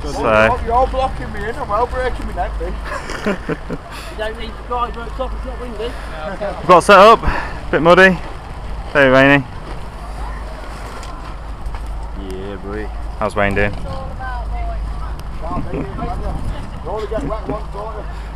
So you're all blocking me in, I'm well breaking my neck, You don't need to drive ropes off, it's not windy. we've got set up, a bit muddy, very rainy. Yeah, boy. How's Wayne doing? You only get wet once, don't you?